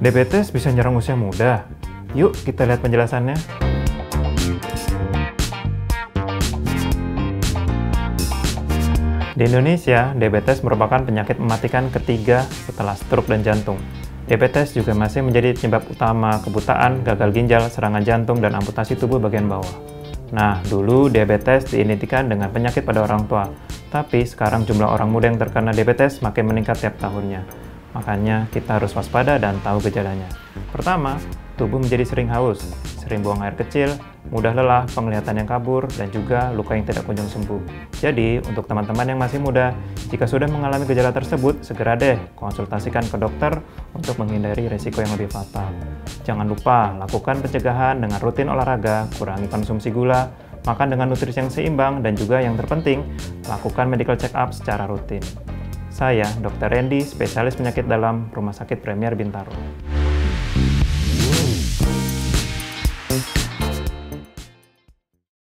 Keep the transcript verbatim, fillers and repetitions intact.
Diabetes bisa nyerang usia muda. Yuk kita lihat penjelasannya. Di Indonesia, diabetes merupakan penyakit mematikan ketiga setelah stroke dan jantung. Diabetes juga masih menjadi penyebab utama kebutaan, gagal ginjal, serangan jantung, dan amputasi tubuh bagian bawah. Nah, dulu diabetes diidentikan dengan penyakit pada orang tua, tapi sekarang jumlah orang muda yang terkena diabetes makin meningkat tiap tahunnya. Makanya kita harus waspada dan tahu gejalanya. Pertama, tubuh menjadi sering haus, sering buang air kecil, mudah lelah, penglihatan yang kabur, dan juga luka yang tidak kunjung sembuh. Jadi, untuk teman-teman yang masih muda, jika sudah mengalami gejala tersebut, segera deh konsultasikan ke dokter untuk menghindari risiko yang lebih fatal. Jangan lupa, lakukan pencegahan dengan rutin olahraga, kurangi konsumsi gula, makan dengan nutrisi yang seimbang, dan juga yang terpenting, lakukan medical check-up secara rutin. Saya, dokter Randy, spesialis penyakit dalam Rumah Sakit Premier Bintaro.